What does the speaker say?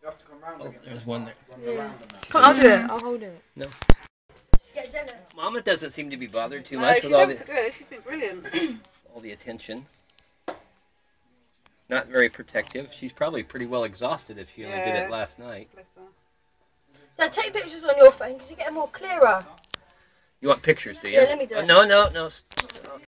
Oh, there's one there. Yeah. I'll do it. I'll hold it. No. Mama doesn't seem to be bothered too much with all the... good. She's been brilliant. all the attention. Not very protective. She's probably pretty well exhausted if she only did it last night. Bless her. Now take pictures on your phone because you get them more clearer. You want pictures, do you? Yeah, let me do it. No.